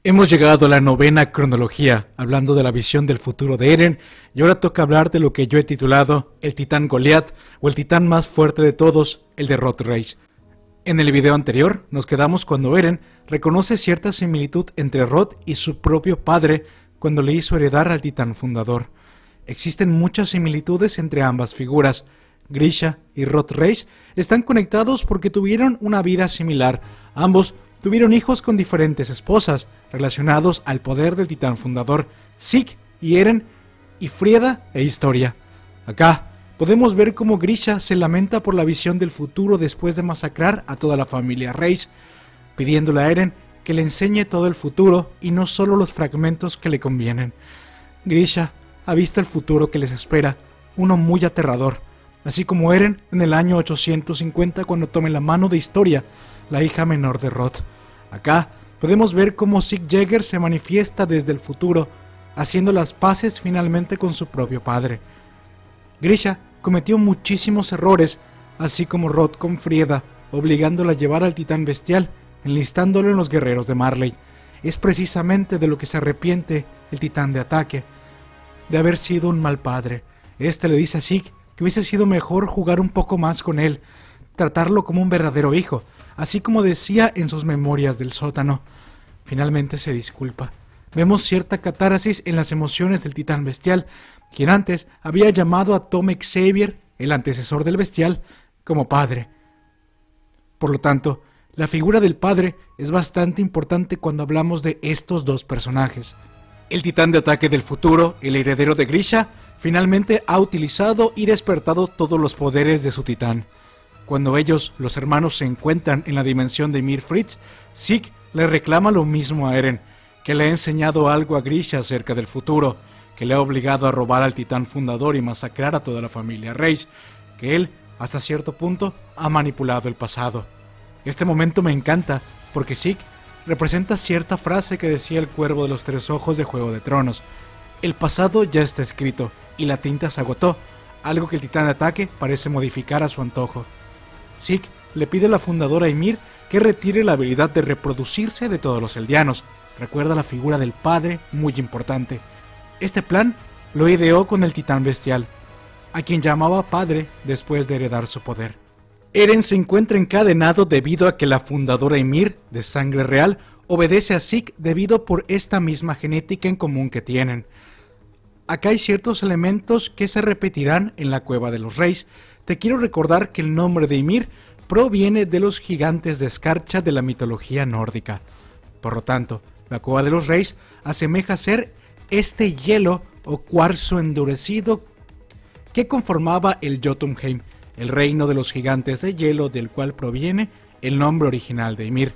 Hemos llegado a la novena cronología, hablando de la visión del futuro de Eren, y ahora toca hablar de lo que yo he titulado el Titán Goliat, o el titán más fuerte de todos, el de Rod Reis. En el video anterior nos quedamos cuando Eren reconoce cierta similitud entre Rod y su propio padre cuando le hizo heredar al titán fundador. Existen muchas similitudes entre ambas figuras. Grisha y Rod Reis están conectados porque tuvieron una vida similar. Ambos tuvieron hijos con diferentes esposas, relacionados al poder del titán fundador, Zeke y Eren, y Frieda e Historia. Acá podemos ver cómo Grisha se lamenta por la visión del futuro después de masacrar a toda la familia Reis, pidiéndole a Eren que le enseñe todo el futuro y no solo los fragmentos que le convienen. Grisha ha visto el futuro que les espera, uno muy aterrador, así como Eren en el año 850 cuando tome la mano de Historia, la hija menor de Rod. Acá podemos ver cómo Zeke Yeager se manifiesta desde el futuro, haciendo las paces finalmente con su propio padre. Grisha cometió muchísimos errores, así como Rod con Frieda, obligándola a llevar al titán bestial, enlistándolo en los guerreros de Marley. Es precisamente de lo que se arrepiente el titán de ataque, de haber sido un mal padre. Este le dice a Zeke que hubiese sido mejor jugar un poco más con él, tratarlo como un verdadero hijo, así como decía en sus memorias del sótano. Finalmente se disculpa. Vemos cierta catarsis en las emociones del titán bestial, quien antes había llamado a Tom Xavier, el antecesor del bestial, como padre. Por lo tanto, la figura del padre es bastante importante cuando hablamos de estos dos personajes. El titán de ataque del futuro, el heredero de Grisha, finalmente ha utilizado y despertado todos los poderes de su titán. Cuando ellos, los hermanos, se encuentran en la dimensión de Ymir Fritz, Zeke le reclama lo mismo a Eren, que le ha enseñado algo a Grisha acerca del futuro, que le ha obligado a robar al titán fundador y masacrar a toda la familia Reis, que él, hasta cierto punto, ha manipulado el pasado. Este momento me encanta, porque Zeke representa cierta frase que decía el cuervo de los tres ojos de Juego de Tronos: el pasado ya está escrito, y la tinta se agotó, algo que el titán de ataque parece modificar a su antojo. Zeke le pide a la fundadora Ymir que retire la habilidad de reproducirse de todos los eldianos. Recuerda la figura del padre, muy importante. Este plan lo ideó con el titán bestial, a quien llamaba padre después de heredar su poder. Eren se encuentra encadenado debido a que la fundadora Ymir, de sangre real, obedece a Zeke debido por esta misma genética en común que tienen. Acá hay ciertos elementos que se repetirán en la Cueva de los Reis. Te quiero recordar que el nombre de Ymir proviene de los gigantes de escarcha de la mitología nórdica. Por lo tanto, la Cueva de los Reis asemeja ser este hielo o cuarzo endurecido que conformaba el Jotunheim, el reino de los gigantes de hielo del cual proviene el nombre original de Ymir.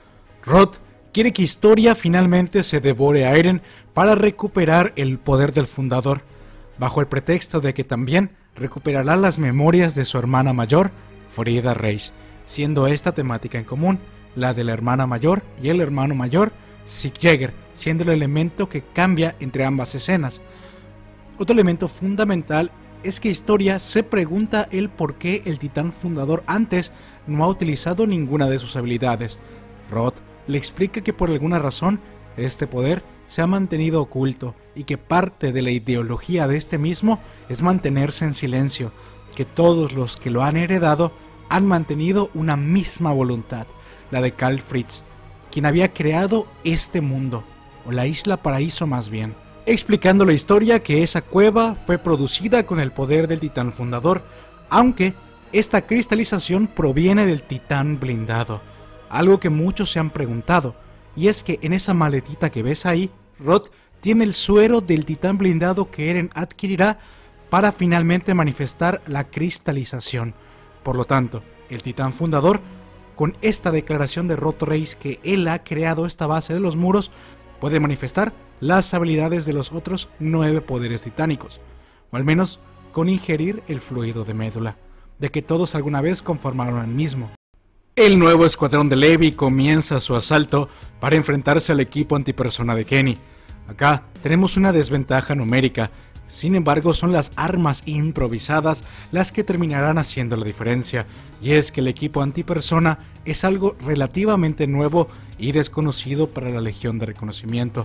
Rod quiere que Historia finalmente se devore a Eren para recuperar el poder del fundador, bajo el pretexto de que también recuperará las memorias de su hermana mayor, Frieda Reis, siendo esta temática en común, la de la hermana mayor y el hermano mayor, Zeke Yeager, siendo el elemento que cambia entre ambas escenas. Otro elemento fundamental es que Historia se pregunta el por qué el titán fundador antes no ha utilizado ninguna de sus habilidades. Rod le explica que por alguna razón este poder se ha mantenido oculto y que parte de la ideología de este mismo es mantenerse en silencio, que todos los que lo han heredado han mantenido una misma voluntad, la de Karl Fritz, quien había creado este mundo, o la isla paraíso más bien, explicando la historia que esa cueva fue producida con el poder del titán fundador, aunque esta cristalización proviene del titán blindado, algo que muchos se han preguntado, y es que en esa maletita que ves ahí, Rod tiene el suero del titán blindado que Eren adquirirá para finalmente manifestar la cristalización. Por lo tanto, el titán fundador, con esta declaración de Rod Reis que él ha creado esta base de los muros, puede manifestar las habilidades de los otros 9 poderes titánicos, o al menos con ingerir el fluido de médula, de que todos alguna vez conformaron el mismo. El nuevo escuadrón de Levi comienza su asalto para enfrentarse al equipo antipersona de Kenny. Acá tenemos una desventaja numérica, Sin embargo, son las armas improvisadas las que terminarán haciendo la diferencia, y es que el equipo antipersona es algo relativamente nuevo y desconocido para la Legión de Reconocimiento.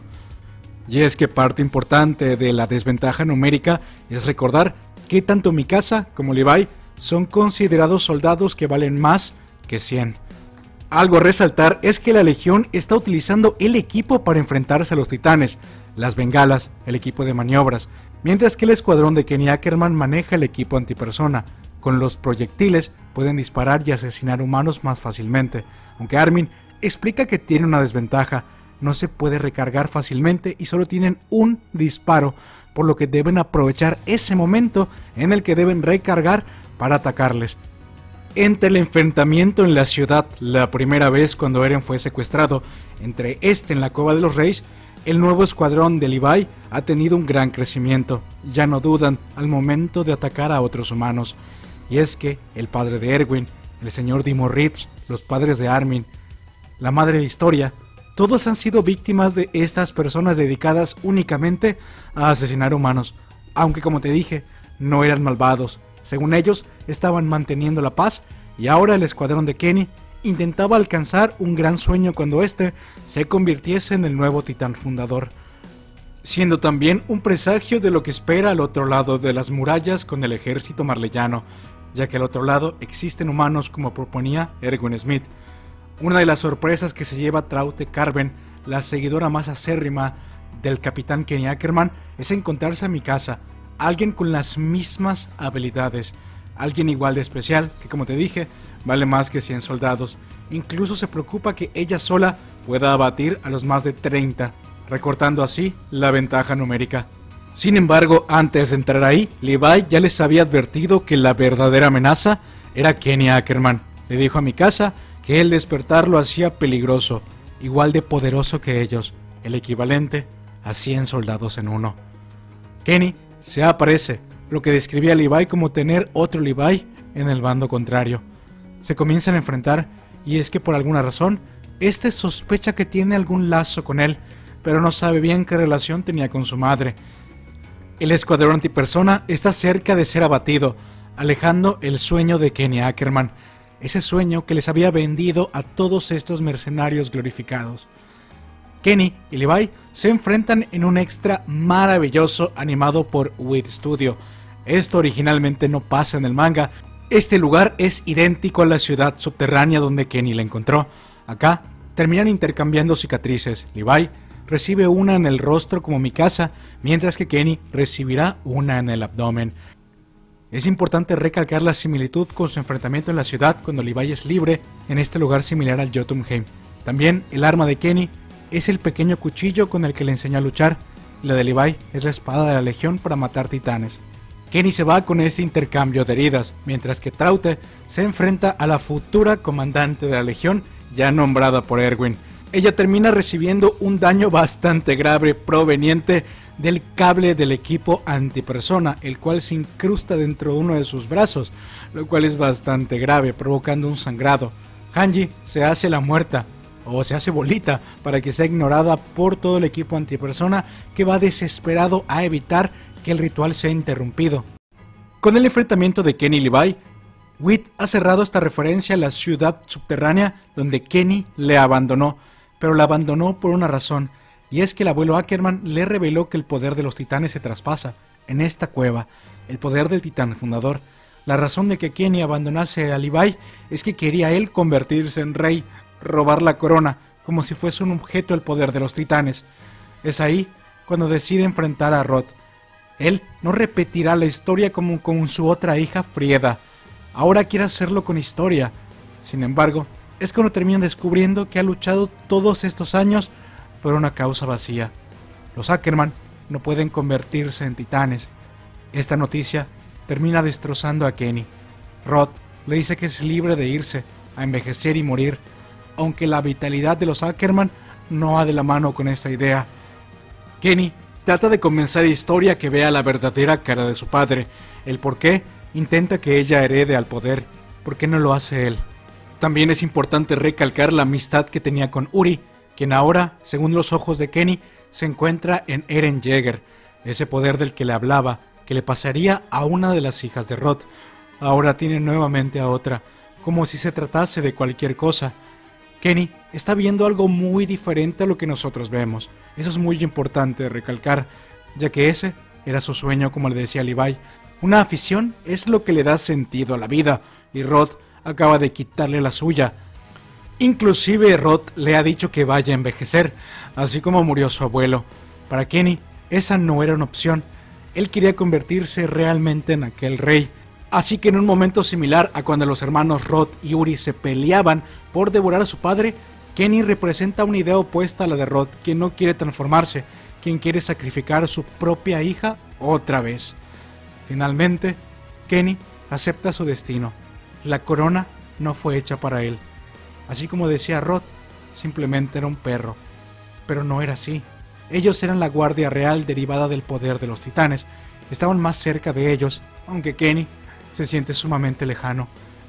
Y es que parte importante de la desventaja numérica es recordar que tanto Mikasa como Levi son considerados soldados que valen más que 100. Algo a resaltar es que la Legión está utilizando el equipo para enfrentarse a los titanes, las bengalas, el equipo de maniobras, mientras que el escuadrón de Kenny Ackerman maneja el equipo antipersona. Con los proyectiles pueden disparar y asesinar humanos más fácilmente, aunque Armin explica que tiene una desventaja: no se puede recargar fácilmente y solo tienen un disparo, por lo que deben aprovechar ese momento en el que deben recargar para atacarles. Entre el enfrentamiento en la ciudad, la primera vez cuando Eren fue secuestrado, entre en la Cueva de los Reyes, el nuevo escuadrón de Levi ha tenido un gran crecimiento. Ya no dudan al momento de atacar a otros humanos. Y es que el padre de Erwin, el señor Dimo Reeves, los padres de Armin, la madre de Historia, todos han sido víctimas de estas personas dedicadas únicamente a asesinar humanos. Aunque, como te dije, no eran malvados. Según ellos, estaban manteniendo la paz, y ahora el escuadrón de Kenny intentaba alcanzar un gran sueño cuando este se convirtiese en el nuevo titán fundador, siendo también un presagio de lo que espera al otro lado de las murallas con el ejército marleyano, ya que al otro lado existen humanos como proponía Erwin Smith. Una de las sorpresas que se lleva Traute Carven, la seguidora más acérrima del capitán Kenny Ackerman, es encontrarse a Mikasa, alguien con las mismas habilidades, alguien igual de especial que, como te dije, vale más que 100 soldados. Incluso se preocupa que ella sola pueda abatir a los más de 30, recortando así la ventaja numérica. Sin embargo, antes de entrar ahí, Levi ya les había advertido que la verdadera amenaza era Kenny Ackerman. Le dijo a Mikasa que el despertar lo hacía peligroso, igual de poderoso que ellos, el equivalente a 100 soldados en uno. Kenny se aparece, lo que describía a Levi como tener otro Levi en el bando contrario. Se comienzan a enfrentar, y es que por alguna razón, este sospecha que tiene algún lazo con él, pero no sabe bien qué relación tenía con su madre. El escuadrón antipersona está cerca de ser abatido, alejando el sueño de Kenny Ackerman, ese sueño que les había vendido a todos estos mercenarios glorificados. Kenny y Levi se enfrentan en un extra maravilloso animado por Wit Studio. Esto originalmente no pasa en el manga. Este lugar es idéntico a la ciudad subterránea donde Kenny la encontró. Acá terminan intercambiando cicatrices. Levi recibe una en el rostro como Mikasa, mientras que Kenny recibirá una en el abdomen. Es importante recalcar la similitud con su enfrentamiento en la ciudad cuando Levi es libre en este lugar similar al Jotunheim. También el arma de Kenny es el pequeño cuchillo con el que le enseñó a luchar. La de Levi es la espada de la Legión para matar titanes. Kenny se va con este intercambio de heridas, mientras que Traute se enfrenta a la futura comandante de la Legión, ya nombrada por Erwin. Ella termina recibiendo un daño bastante grave proveniente del cable del equipo antipersona, el cual se incrusta dentro de uno de sus brazos, lo cual es bastante grave, provocando un sangrado. Hanji se hace la muerta, o se hace bolita, para que sea ignorada por todo el equipo antipersona, que va desesperado a evitar que el ritual sea interrumpido. Con el enfrentamiento de Kenny y Levi, Wit ha cerrado esta referencia a la ciudad subterránea donde Kenny le abandonó, pero la abandonó por una razón, y es que el abuelo Ackerman le reveló que el poder de los titanes se traspasa en esta cueva, el poder del titán fundador. La razón de que Kenny abandonase a Levi es que quería él convertirse en rey, robar la corona, como si fuese un objeto el poder de los titanes. Es ahí cuando decide enfrentar a Roth. Él no repetirá la historia como con su otra hija Frieda. Ahora quiere hacerlo con Historia. Sin embargo, es cuando termina descubriendo que ha luchado todos estos años por una causa vacía. Los Ackerman no pueden convertirse en titanes. Esta noticia termina destrozando a Kenny. Roth le dice que es libre de irse, a envejecer y morir, aunque la vitalidad de los Ackerman no va de la mano con esa idea. Kenny trata de convencer a Historia que vea la verdadera cara de su padre, el por qué intenta que ella herede al poder, por qué no lo hace él. También es importante recalcar la amistad que tenía con Uri, quien ahora, según los ojos de Kenny, se encuentra en Eren Jaeger. Kenny se Ese poder del que le hablaba, que le pasaría a una de las hijas de Rod, ahora tiene nuevamente a otra, como si se tratase de cualquier cosa. Kenny está viendo algo muy diferente a lo que nosotros vemos. Eso es muy importante recalcar, ya que ese era su sueño, como le decía Levi. Una afición es lo que le da sentido a la vida, y Rod acaba de quitarle la suya. Inclusive Rod le ha dicho que vaya a envejecer, así como murió su abuelo. Para Kenny, esa no era una opción. Él quería convertirse realmente en aquel rey. Así que en un momento similar a cuando los hermanos Rod y Uri se peleaban por devorar a su padre, Kenny representa una idea opuesta a la de Rod, quien no quiere transformarse, quien quiere sacrificar a su propia hija otra vez. Finalmente, Kenny acepta su destino. La corona no fue hecha para él. Así como decía Rod, simplemente era un perro. Pero no era así. Ellos eran la guardia real derivada del poder de los titanes. Estaban más cerca de ellos, aunque Kenny se siente sumamente lejano.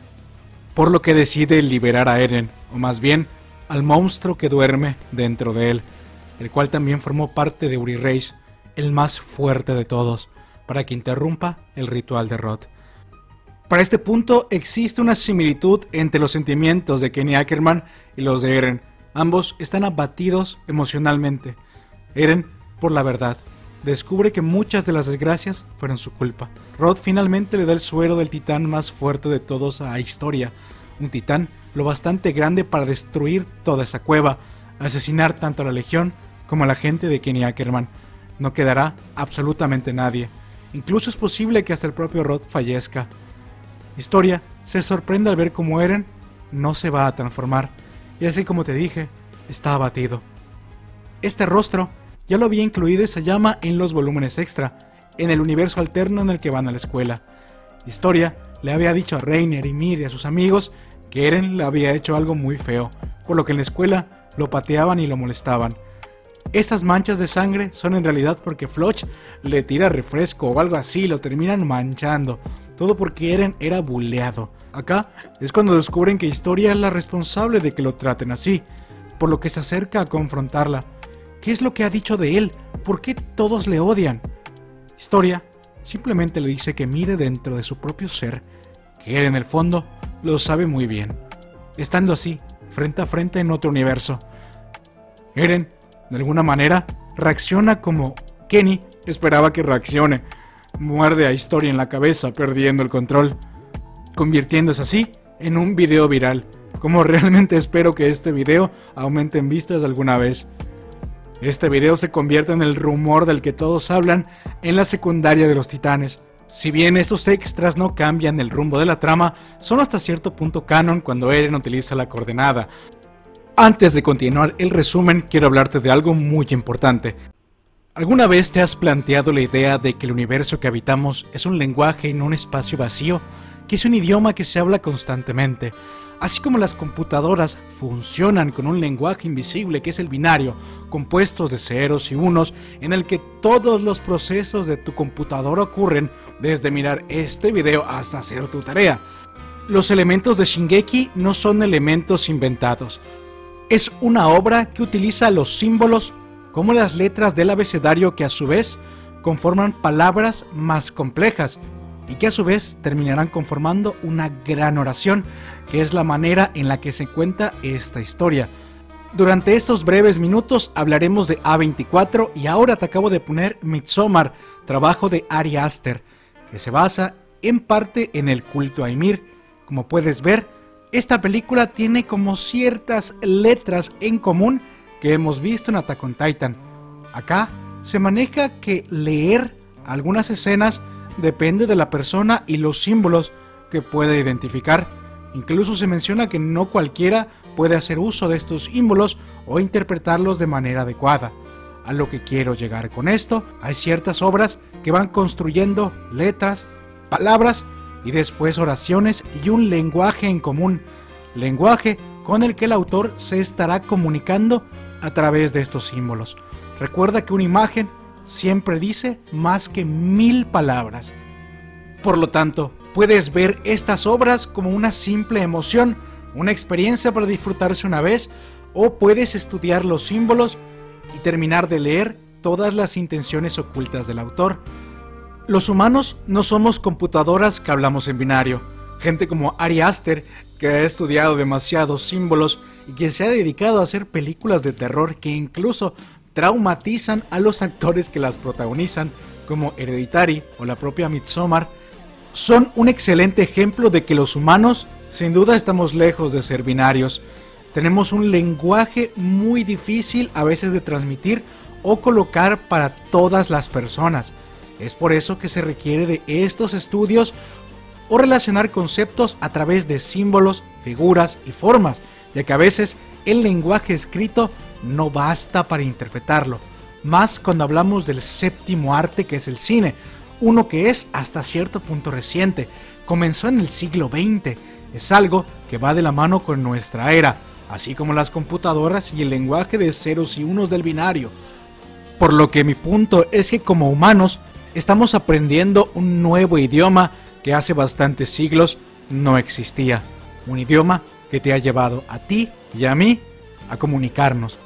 Por lo que decide liberar a Eren, o más bien, al monstruo que duerme dentro de él, el cual también formó parte de Uri Reis, el más fuerte de todos, para que interrumpa el ritual de Rod. Para este punto existe una similitud entre los sentimientos de Kenny Ackerman y los de Eren. Ambos están abatidos emocionalmente. Eren, por la verdad, descubre que muchas de las desgracias fueron su culpa. Rod finalmente le da el suero del titán más fuerte de todos a Historia, un titán lo bastante grande para destruir toda esa cueva, asesinar tanto a la Legión como a la gente de Kenny Ackerman. No quedará absolutamente nadie. Incluso es posible que hasta el propio Rod fallezca. Historia se sorprende al ver cómo Eren no se va a transformar, y así como te dije, está abatido. Este rostro ya lo había incluido Isayama en los volúmenes extra, en el universo alterno en el que van a la escuela. Historia le había dicho a Reiner y Mir y a sus amigos que Eren le había hecho algo muy feo, por lo que en la escuela lo pateaban y lo molestaban. Estas manchas de sangre son en realidad porque Floch le tira refresco o algo así y lo terminan manchando, todo porque Eren era buleado. Acá es cuando descubren que Historia es la responsable de que lo traten así, por lo que se acerca a confrontarla. ¿Qué es lo que ha dicho de él? ¿Por qué todos le odian? Historia simplemente le dice que mire dentro de su propio ser, que él en el fondo lo sabe muy bien, estando así, frente a frente en otro universo. Eren, de alguna manera, reacciona como Kenny esperaba que reaccione. Muerde a Historia en la cabeza, perdiendo el control, convirtiéndose así en un video viral, como realmente espero que este video aumente en vistas alguna vez. Este video se convierte en el rumor del que todos hablan en la secundaria de los titanes. Si bien estos extras no cambian el rumbo de la trama, son hasta cierto punto canon cuando Eren utiliza la coordenada. Antes de continuar el resumen, quiero hablarte de algo muy importante. ¿Alguna vez te has planteado la idea de que el universo que habitamos es un lenguaje y no un espacio vacío? Que es un idioma que se habla constantemente. Así como las computadoras funcionan con un lenguaje invisible que es el binario, compuestos de ceros y unos, en el que todos los procesos de tu computadora ocurren, desde mirar este video hasta hacer tu tarea. Los elementos de Shingeki no son elementos inventados. Es una obra que utiliza los símbolos como las letras del abecedario que a su vez conforman palabras más complejas y que a su vez terminarán conformando una gran oración, que es la manera en la que se cuenta esta historia. Durante estos breves minutos hablaremos de A24 y ahora te acabo de poner Midsommar, trabajo de Ari Aster, que se basa en parte en el culto a Ymir. Como puedes ver, esta película tiene como ciertas letras en común que hemos visto en Attack on Titan. Acá se maneja que leer algunas escenas depende de la persona y los símbolos que puede identificar. Incluso se menciona que no cualquiera puede hacer uso de estos símbolos o interpretarlos de manera adecuada. A lo que quiero llegar con esto, hay ciertas obras que van construyendo letras, palabras y después oraciones y un lenguaje en común, lenguaje con el que el autor se estará comunicando a través de estos símbolos. Recuerda que una imagen siempre dice más que 1000 palabras. Por lo tanto, puedes ver estas obras como una simple emoción, una experiencia para disfrutarse una vez, o puedes estudiar los símbolos y terminar de leer todas las intenciones ocultas del autor. Los humanos no somos computadoras que hablamos en binario. Gente como Ari Aster, que ha estudiado demasiados símbolos y que se ha dedicado a hacer películas de terror que incluso traumatizan a los actores que las protagonizan, como Hereditary o la propia Midsommar, son un excelente ejemplo de que los humanos sin duda estamos lejos de ser binarios. Tenemos un lenguaje muy difícil a veces de transmitir o colocar para todas las personas. Es por eso que se requiere de estos estudios o relacionar conceptos a través de símbolos, figuras y formas, ya que a veces el lenguaje escrito no basta para interpretarlo, más cuando hablamos del séptimo arte, que es el cine, uno que es hasta cierto punto reciente, comenzó en el siglo XX, es algo que va de la mano con nuestra era, así como las computadoras y el lenguaje de ceros y unos del binario, por lo que mi punto es que como humanos estamos aprendiendo un nuevo idioma que hace bastantes siglos no existía. Un idioma que te ha llevado a ti y a mí a comunicarnos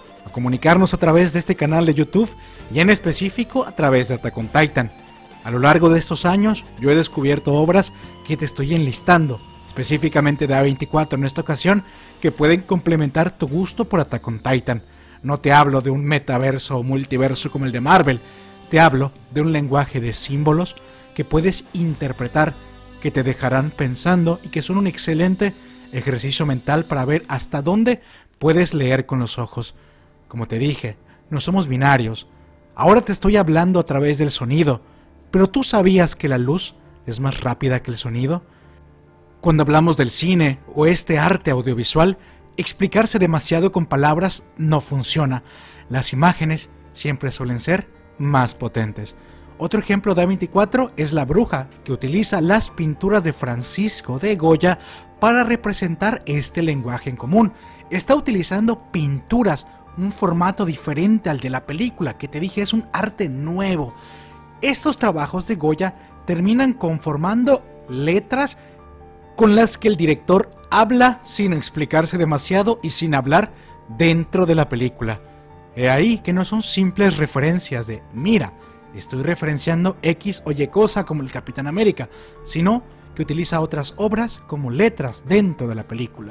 a través de este canal de YouTube y en específico a través de Attack on Titan. A lo largo de estos años yo he descubierto obras que te estoy enlistando, específicamente de A24 en esta ocasión, que pueden complementar tu gusto por Attack on Titan. No te hablo de un metaverso o multiverso como el de Marvel, te hablo de un lenguaje de símbolos que puedes interpretar, que te dejarán pensando y que son un excelente ejercicio mental para ver hasta dónde puedes leer con los ojos. Como te dije, no somos binarios. Ahora te estoy hablando a través del sonido, pero ¿tú sabías que la luz es más rápida que el sonido? Cuando hablamos del cine o este arte audiovisual, explicarse demasiado con palabras no funciona. Las imágenes siempre suelen ser más potentes. Otro ejemplo de A24 es La Bruja, que utiliza las pinturas de Francisco de Goya para representar este lenguaje en común. Está utilizando pinturas, un formato diferente al de la película, que te dije es un arte nuevo. Estos trabajos de Goya terminan conformando letras con las que el director habla sin explicarse demasiado y sin hablar dentro de la película. He ahí que no son simples referencias de mira, estoy referenciando X o Y cosa como el Capitán América, sino que utiliza otras obras como letras dentro de la película.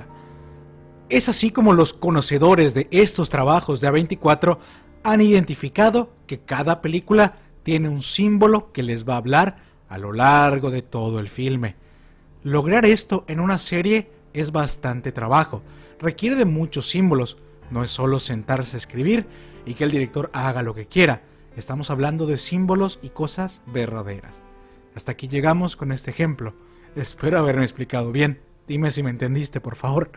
Es así como los conocedores de estos trabajos de A24 han identificado que cada película tiene un símbolo que les va a hablar a lo largo de todo el filme. Lograr esto en una serie es bastante trabajo, requiere de muchos símbolos, no es solo sentarse a escribir y que el director haga lo que quiera, estamos hablando de símbolos y cosas verdaderas. Hasta aquí llegamos con este ejemplo, espero haberme explicado bien, dime si me entendiste por favor.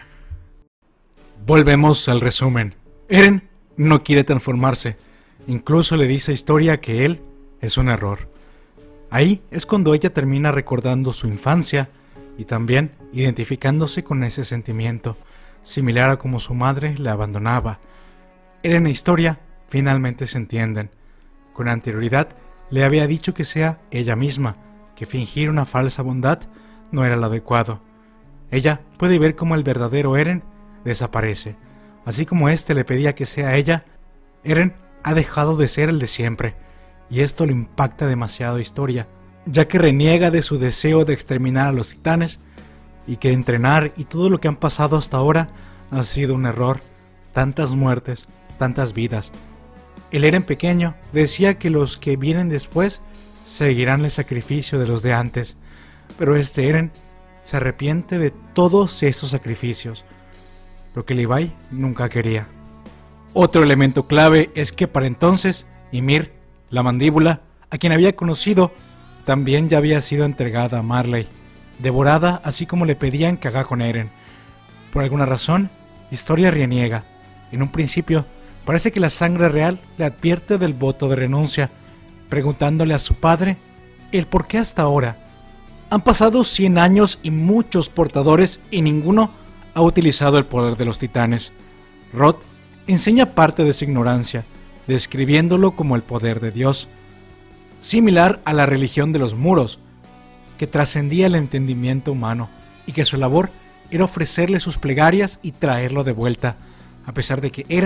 Volvemos al resumen. Eren no quiere transformarse, incluso le dice a Historia que él es un error. Ahí es cuando ella termina recordando su infancia y también identificándose con ese sentimiento, similar a como su madre le abandonaba. Eren e Historia finalmente se entienden. Con anterioridad le había dicho que sea ella misma, que fingir una falsa bondad no era lo adecuado. Ella puede ver cómo el verdadero Eren desaparece. Así como éste le pedía que sea ella, Eren ha dejado de ser el de siempre, y esto lo impacta demasiado a Historia, ya que reniega de su deseo de exterminar a los titanes, y que entrenar y todo lo que han pasado hasta ahora ha sido un error, tantas muertes, tantas vidas. El Eren pequeño decía que los que vienen después seguirán el sacrificio de los de antes, pero este Eren se arrepiente de todos esos sacrificios, lo que Levi nunca quería. Otro elemento clave es que para entonces Ymir, la mandíbula, a quien había conocido, también ya había sido entregada a Marley, devorada así como le pedían que haga con Eren. Por alguna razón, Historia reniega. En un principio, parece que la sangre real le advierte del voto de renuncia, preguntándole a su padre el por qué hasta ahora. Han pasado 100 años y muchos portadores y ninguno ha utilizado el poder de los titanes. Rod enseña parte de su ignorancia, describiéndolo como el poder de Dios, similar a la religión de los muros, que trascendía el entendimiento humano y que su labor era ofrecerle sus plegarias y traerlo de vuelta, a pesar de que Eren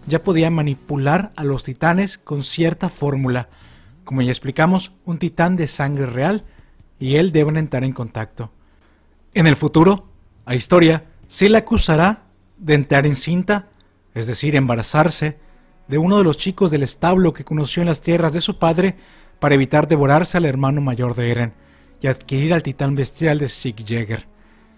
ya podía manipular a los titanes con cierta fórmula. Como ya explicamos, un titán de sangre real y él deben entrar en contacto. En el futuro, a Historia se le acusará de entrar encinta, es decir, embarazarse, de uno de los chicos del establo que conoció en las tierras de su padre para evitar devorarse al hermano mayor de Eren y adquirir al titán bestial de Sieg Jäger.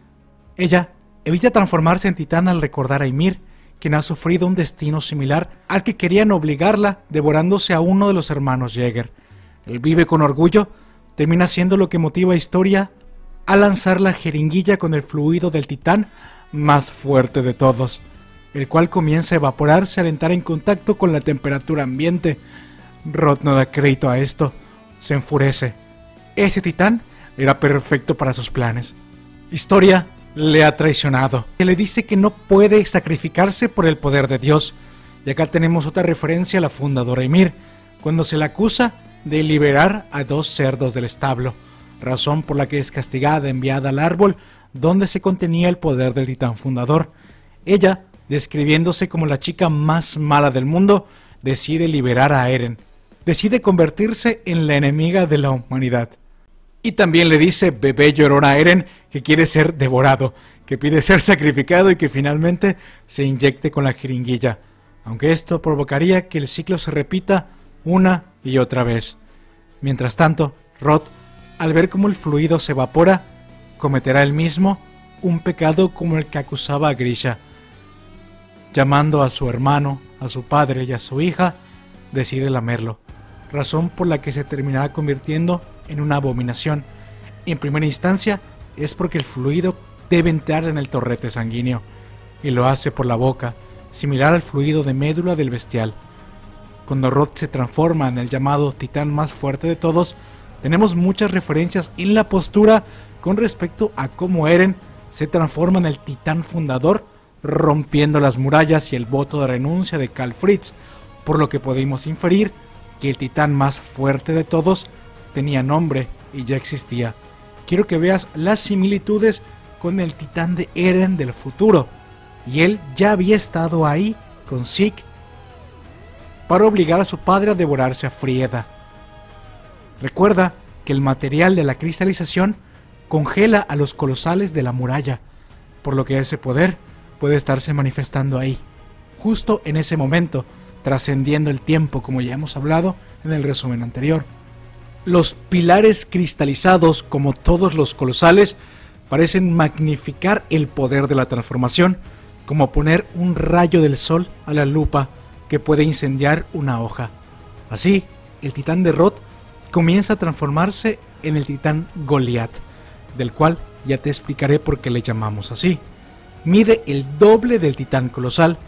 Ella evita transformarse en titán al recordar a Ymir, quien ha sufrido un destino similar al que querían obligarla devorándose a uno de los hermanos Jäger. Él vive con orgullo, termina siendo lo que motiva a Historia a lanzar la jeringuilla con el fluido del titán más fuerte de todos, el cual comienza a evaporarse al entrar en contacto con la temperatura ambiente. Rod no da crédito a esto, se enfurece. Ese titán era perfecto para sus planes. Historia le ha traicionado y le dice que no puede sacrificarse por el poder de Dios. Y acá tenemos otra referencia a la fundadora Ymir, cuando se le acusa de liberar a 2 cerdos del establo, razón por la que es castigada, enviada al árbol donde se contenía el poder del titán fundador. Ella, describiéndose como la chica más mala del mundo, decide liberar a Eren. Decide convertirse en la enemiga de la humanidad. Y también le dice bebé llorón a Eren que quiere ser devorado, que pide ser sacrificado y que finalmente se inyecte con la jeringuilla, aunque esto provocaría que el ciclo se repita una y otra vez. Mientras tanto, Rod, al ver cómo el fluido se evapora, cometerá él mismo un pecado como el que acusaba a Grisha. Llamando a su hermano, a su padre y a su hija, decide lamerlo, razón por la que se terminará convirtiendo en una abominación. En primera instancia es porque el fluido debe entrar en el torrente sanguíneo, y lo hace por la boca, similar al fluido de médula del bestial. Cuando Rod se transforma en el llamado titán más fuerte de todos, tenemos muchas referencias en la postura con respecto a cómo Eren se transforma en el titán fundador, rompiendo las murallas y el voto de renuncia de Karl Fritz, por lo que podemos inferir que el titán más fuerte de todos tenía nombre y ya existía. Quiero que veas las similitudes con el titán de Eren del futuro, y él ya había estado ahí con Sieg para obligar a su padre a devorarse a Frieda. Recuerda que el material de la cristalización congela a los colosales de la muralla, por lo que ese poder puede estarse manifestando ahí, justo en ese momento, trascendiendo el tiempo, como ya hemos hablado en el resumen anterior. Los pilares cristalizados, como todos los colosales, parecen magnificar el poder de la transformación, como poner un rayo del sol a la lupa que puede incendiar una hoja. Así, el titán de Rod comienza a transformarse en el titán Goliat, del cual ya te explicaré por qué le llamamos así. Mide el doble del titán colosal,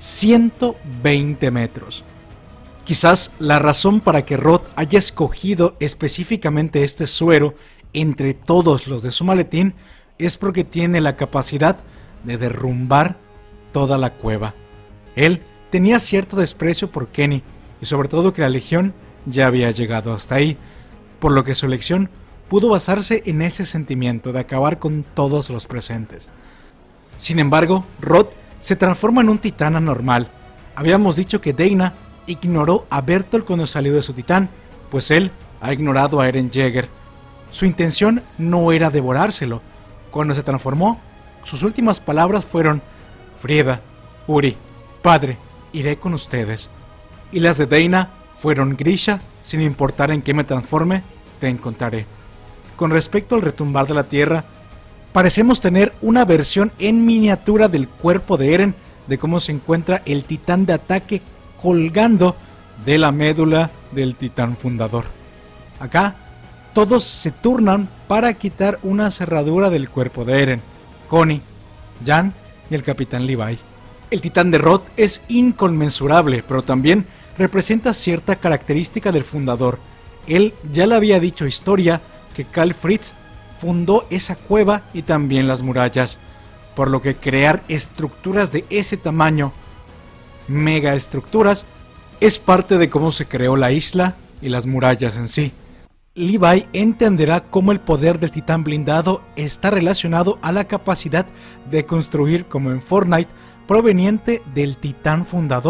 120 metros. Quizás la razón para que Rod haya escogido específicamente este suero entre todos los de su maletín es porque tiene la capacidad de derrumbar toda la cueva. Él tenía cierto desprecio por Kenny y sobre todo que la Legión ya había llegado hasta ahí, por lo que su elección pudo basarse en ese sentimiento de acabar con todos los presentes. Sin embargo, Rod se transforma en un titán anormal. Habíamos dicho que Dana ignoró a Bertolt cuando salió de su titán, pues él ha ignorado a Eren Jaeger. Su intención no era devorárselo. Cuando se transformó, sus últimas palabras fueron: Frieda, Uri, padre, iré con ustedes. Y las de Dana fueron: Grisha, sin importar en qué me transforme, te encontraré. Con respecto al retumbar de la tierra, parecemos tener una versión en miniatura del cuerpo de Eren, de cómo se encuentra el titán de ataque colgando de la médula del titán fundador. Acá, todos se turnan para quitar una cerradura del cuerpo de Eren: Connie, Jan y el capitán Levi. El titán de Rod es inconmensurable, pero también representa cierta característica del fundador. Él ya le había dicho a Historia que Karl Fritz fundó esa cueva y también las murallas, por lo que crear estructuras de ese tamaño, megaestructuras, es parte de cómo se creó la isla y las murallas en sí. Levi entenderá cómo el poder del titán blindado está relacionado a la capacidad de construir, como en Fortnite, proveniente del titán fundador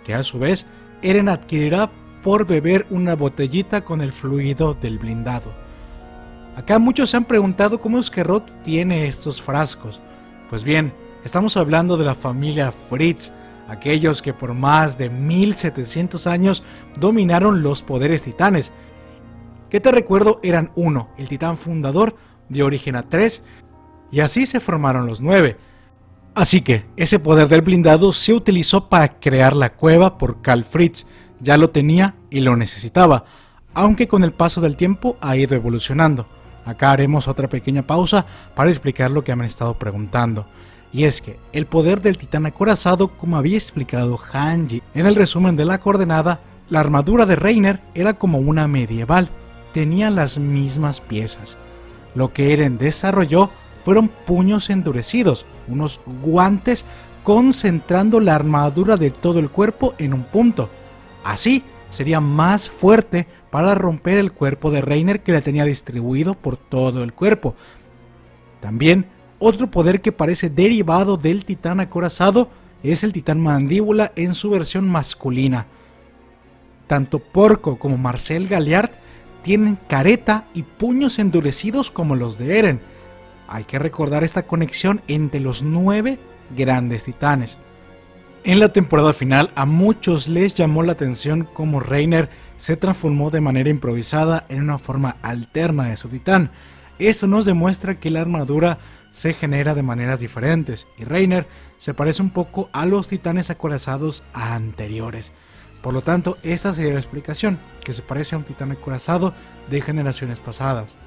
que a su vez Eren adquirirá por beber una botellita con el fluido del blindado. Acá muchos se han preguntado cómo es que Rod tiene estos frascos. Pues bien, estamos hablando de la familia Fritz, aquellos que por más de 1700 años dominaron los poderes titanes, que te recuerdo eran 1, el titán fundador, dio origen a 3, y así se formaron los 9. Así que ese poder del blindado se utilizó para crear la cueva por Karl Fritz, ya lo tenía y lo necesitaba, aunque con el paso del tiempo ha ido evolucionando. Acá haremos otra pequeña pausa para explicar lo que me han estado preguntando. Y es que el poder del titán acorazado, como había explicado Hanji en el resumen de la coordenada, la armadura de Reiner era como una medieval, tenía las mismas piezas. Lo que Eren desarrolló fueron puños endurecidos, unos guantes concentrando la armadura de todo el cuerpo en un punto. Así sería más fuerte para romper el cuerpo de Reiner, que la tenía distribuido por todo el cuerpo. También otro poder que parece derivado del titán acorazado es el titán mandíbula en su versión masculina. Tanto Porco como Marcel Galliard tienen careta y puños endurecidos como los de Eren. Hay que recordar esta conexión entre los 9 grandes titanes. En la temporada final a muchos les llamó la atención cómo Reiner se transformó de manera improvisada en una forma alterna de su titán. Esto nos demuestra que la armadura se genera de maneras diferentes y Reiner se parece un poco a los titanes acorazados anteriores. Por lo tanto, esta sería la explicación, que se parece a un titán acorazado de generaciones pasadas,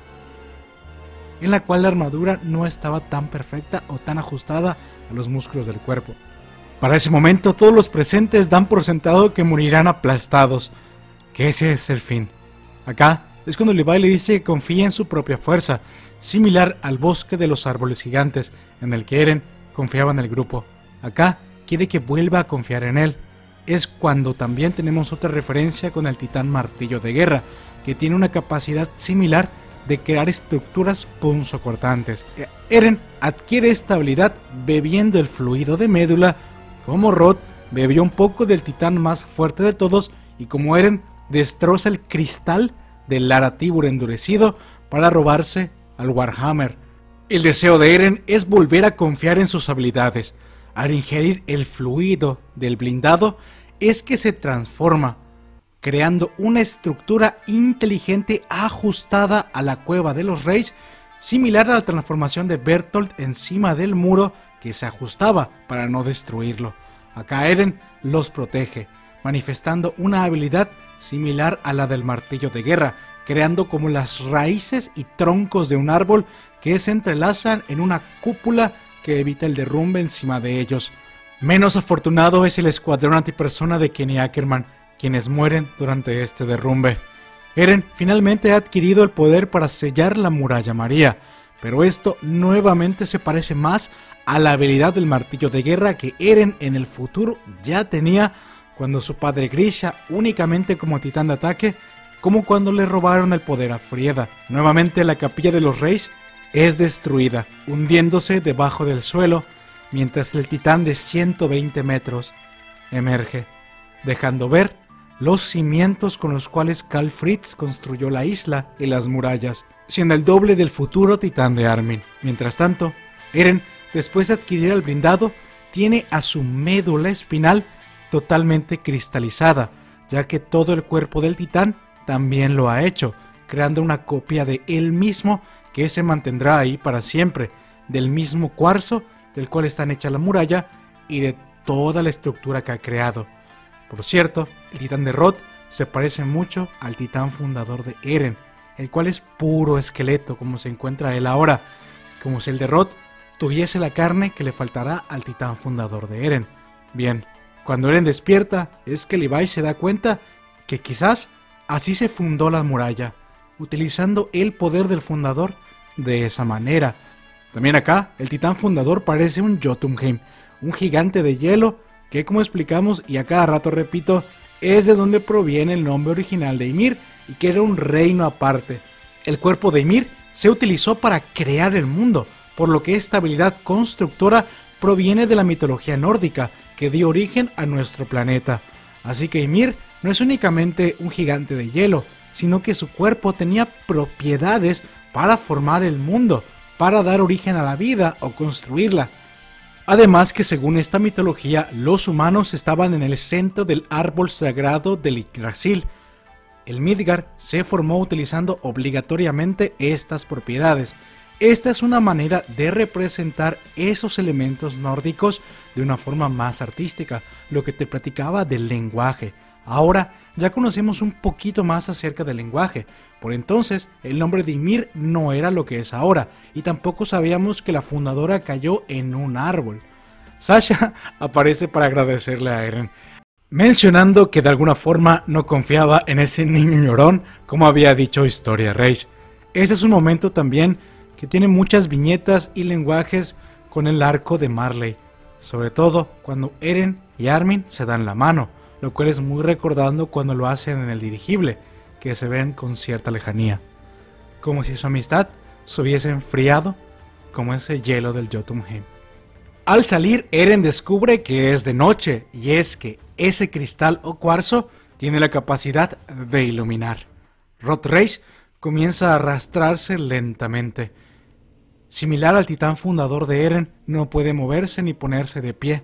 en la cual la armadura no estaba tan perfecta o tan ajustada a los músculos del cuerpo. Para ese momento todos los presentes dan por sentado que morirán aplastados, que ese es el fin. Acá es cuando Levi le dice que confía en su propia fuerza, similar al bosque de los árboles gigantes, en el que Eren confiaba en el grupo. Acá quiere que vuelva a confiar en él. Es cuando también tenemos otra referencia con el titán martillo de guerra, que tiene una capacidad similar de crear estructuras punzocortantes. Eren adquiere esta habilidad bebiendo el fluido de médula, como Rod bebió un poco del titán más fuerte de todos, y como Eren destroza el cristal del Laratibur endurecido para robarse al Warhammer. El deseo de Eren es volver a confiar en sus habilidades. Al ingerir el fluido del blindado es que se transforma, creando una estructura inteligente ajustada a la cueva de los Reyes, similar a la transformación de Bertolt encima del muro que se ajustaba para no destruirlo. Acá Eren los protege, manifestando una habilidad similar a la del martillo de guerra, creando como las raíces y troncos de un árbol que se entrelazan en una cúpula que evita el derrumbe encima de ellos. Menos afortunado es el escuadrón antipersona de Kenny Ackerman, quienes mueren durante este derrumbe. Eren finalmente ha adquirido el poder para sellar la muralla María, pero esto nuevamente se parece más a la habilidad del martillo de guerra que Eren en el futuro ya tenía cuando su padre Grisha, únicamente como titán de ataque, como cuando le robaron el poder a Frieda. Nuevamente la capilla de los Reyes es destruida, hundiéndose debajo del suelo, mientras el titán de 120 metros emerge, dejando ver los cimientos con los cuales Karl Fritz construyó la isla y las murallas, siendo el doble del futuro titán de Armin. Mientras tanto, Eren, después de adquirir el blindado, tiene a su médula espinal totalmente cristalizada, ya que todo el cuerpo del titán también lo ha hecho, creando una copia de él mismo que se mantendrá ahí para siempre, del mismo cuarzo del cual está hecha la muralla y de toda la estructura que ha creado. Por cierto, el titán de Rod se parece mucho al titán fundador de Eren, el cual es puro esqueleto como se encuentra él ahora, como si el de Rod tuviese la carne que le faltará al titán fundador de Eren. Bien, cuando Eren despierta es que Levi se da cuenta que quizás así se fundó la muralla, utilizando el poder del fundador de esa manera. También acá, el titán fundador parece un Jotunheim, un gigante de hielo que, como explicamos y a cada rato repito, es de donde proviene el nombre original de Ymir y que era un reino aparte. El cuerpo de Ymir se utilizó para crear el mundo, por lo que esta habilidad constructora proviene de la mitología nórdica que dio origen a nuestro planeta. Así que Ymir no es únicamente un gigante de hielo, sino que su cuerpo tenía propiedades para formar el mundo, para dar origen a la vida o construirla. Además que según esta mitología, los humanos estaban en el centro del árbol sagrado del Yggdrasil. El Midgard se formó utilizando obligatoriamente estas propiedades. Esta es una manera de representar esos elementos nórdicos de una forma más artística, lo que te platicaba del lenguaje. Ahora ya conocemos un poquito más acerca del lenguaje. Por entonces, el nombre de Ymir no era lo que es ahora, y tampoco sabíamos que la fundadora cayó en un árbol. Sasha aparece para agradecerle a Eren, mencionando que de alguna forma no confiaba en ese niño llorón, como había dicho Historia Reis. Este es un momento también que tiene muchas viñetas y lenguajes con el arco de Marley, sobre todo cuando Eren y Armin se dan la mano, lo cual es muy recordando cuando lo hacen en el dirigible, que se ven con cierta lejanía, como si su amistad se hubiese enfriado como ese hielo del Jotunheim. Al salir, Eren descubre que es de noche, y es que ese cristal o cuarzo tiene la capacidad de iluminar. Rod-Reis comienza a arrastrarse lentamente. Similar al titán fundador de Eren, no puede moverse ni ponerse de pie.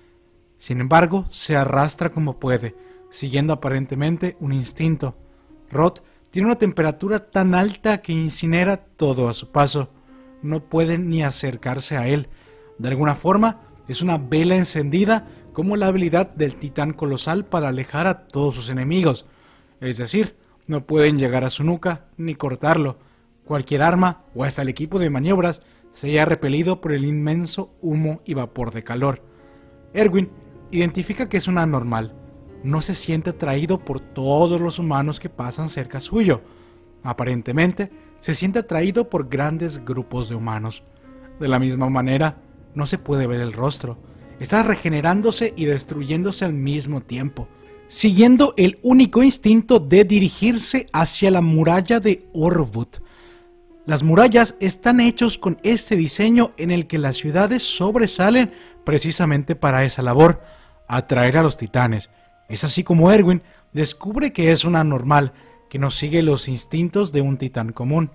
Sin embargo, se arrastra como puede, siguiendo aparentemente un instinto. Rod tiene una temperatura tan alta que incinera todo a su paso. No puede ni acercarse a él. De alguna forma, es una vela encendida como la habilidad del titán colosal para alejar a todos sus enemigos. Es decir, no pueden llegar a su nuca ni cortarlo. Cualquier arma o hasta el equipo de maniobras sería repelido por el inmenso humo y vapor de calor. Erwin identifica que es un anormal. No se siente atraído por todos los humanos que pasan cerca suyo. Aparentemente, se siente atraído por grandes grupos de humanos. De la misma manera, no se puede ver el rostro. Está regenerándose y destruyéndose al mismo tiempo, siguiendo el único instinto de dirigirse hacia la muralla de Orvut. Las murallas están hechos con este diseño en el que las ciudades sobresalen precisamente para esa labor, atraer a los titanes. Es así como Erwin descubre que es un anormal, que no sigue los instintos de un titán común.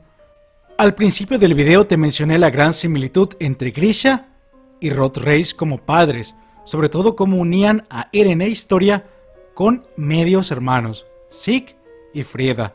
Al principio del video te mencioné la gran similitud entre Grisha y Rod-Reis como padres, sobre todo cómo unían a Eren e Historia con medios hermanos, Zeke y Frieda.